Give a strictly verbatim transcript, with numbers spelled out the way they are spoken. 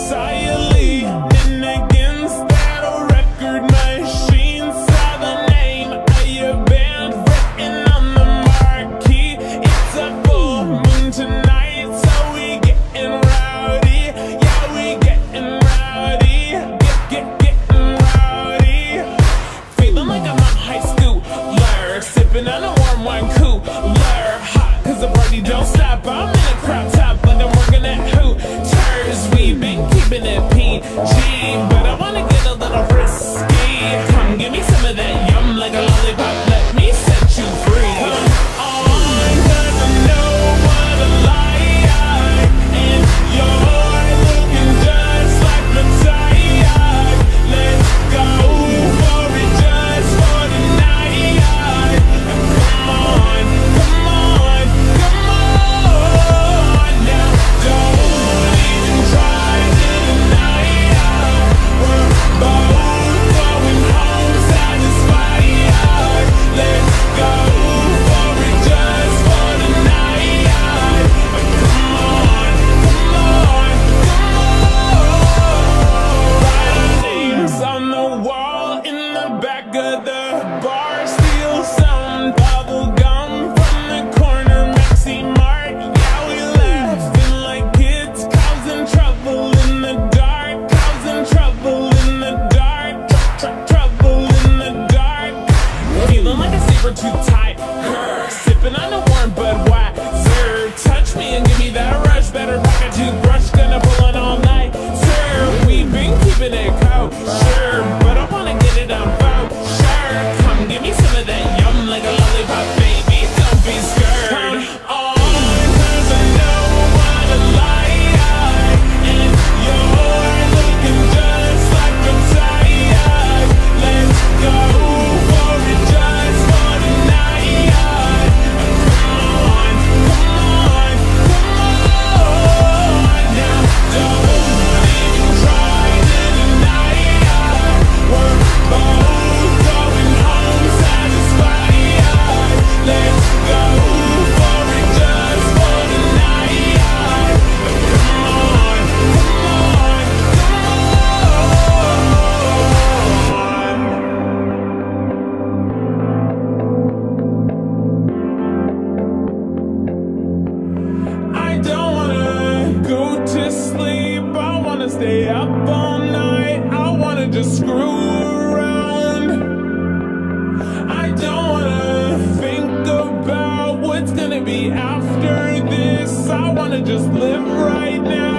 silently, and against that record machine saw the name of your band written on the marquee. It's a full moon tonight, so we getting rowdy. Yeah, we getting rowdy. Get, get, getting rowdy. Feeling like I'm on high school, blur, sipping on a warm wine cooler. Hot, cause the party don't stop. I'm in a crop top, like I'm working at Hooters. We've been keeping it P G, but I wanna get a little risky. Come give me some of that yum like a lollipop. Let me set you free. Come on, cause I know what a lie, and you're looking just like the tide. Let's go for it just for the night. Come on, come on, come on now. Don't even try to deny it. We're both going home satisfied. Let's go for it just for the night. Come on, come on, come on. Write our names on the wall in the back of the bar. Steal some bubble gum from the corner Maxi Mart. Yeah, we laughing like kids, causing trouble in the dark, causing trouble in the dark, tr tr trouble in the dark. Feeling like a saber-tooth tiger, sipping on a warm Budweiser. Touch me and give me that rush. Better pack a toothbrush, gonna pull it all night. Sir, we've been keeping it kosher, but I wanna get it on voucher. Come give me some of that yum like a lollipop, baby. Don't be scared. Come on, cause I know what a lie, and you're looking just like a tide. Let's go for it just for the night. Come on, come on, come on now. Don't even try to deny it. We're both going home satisfied. Let's go for it just for the night. Come on, come on, come on. I don't wanna go to sleep. I wanna stay up all night. I wanna just screw around. I don't wanna think about what's gonna be after this. I wanna just live right now.